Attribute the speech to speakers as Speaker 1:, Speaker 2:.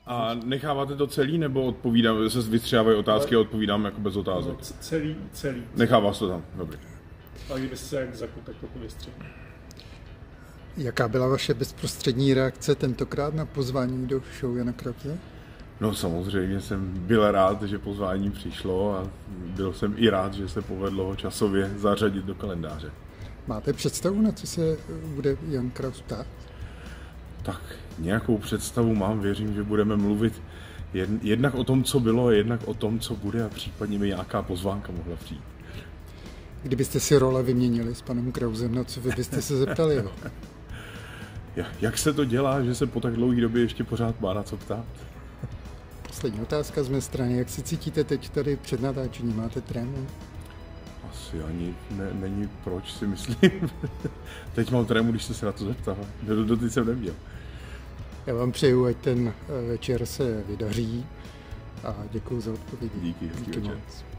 Speaker 1: A necháváte to celý, nebo odpovídám, se vystřávají otázky a odpovídám jako bez otázek?
Speaker 2: No, celý.
Speaker 1: Nechává se to tam, dobrý.
Speaker 2: A kdyby se jak zakut, tak to vystřihnu.
Speaker 3: Jaká byla vaše bezprostřední reakce tentokrát na pozvání do show Jana Krause?
Speaker 1: No samozřejmě jsem byl rád, že pozvání přišlo a byl jsem i rád, že se povedlo ho časově zařadit do kalendáře.
Speaker 3: Máte představu, na co se bude Jan Kraus ptát?
Speaker 1: Tak nějakou představu mám, věřím, že budeme mluvit jednak o tom, co bylo, jednak o tom, co bude a případně mi nějaká pozvánka mohla přijít.
Speaker 3: Kdybyste si role vyměnili s panem Krausem, na co vy byste se zeptali jeho?
Speaker 1: Jak se to dělá, že se po tak dlouhé době ještě pořád má na co ptát?
Speaker 3: Poslední otázka z mé strany. Jak se cítíte teď tady před natáčením? Máte trému?
Speaker 1: Asi ani není proč, si myslím. Teď mám trému, když jste se na to zeptal. Doteď jsem neměl.
Speaker 3: Já vám přeju, ať ten večer se vydaří a děkuji za odpovědi.
Speaker 1: Díky večer.
Speaker 3: Moc.